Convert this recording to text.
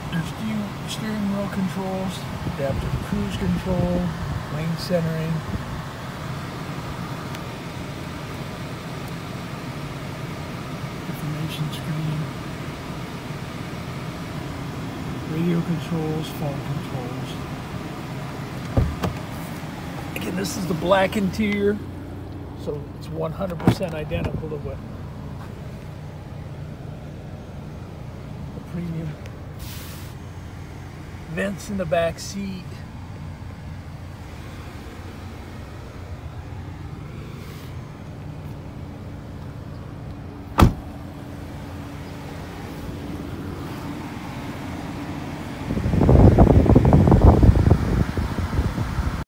There's steering wheel controls, adaptive cruise control, lane centering. Information screen. Radio controls, phone controls. Again, this is the black interior, so it's 100% identical to what the premium. Vents in the back seat.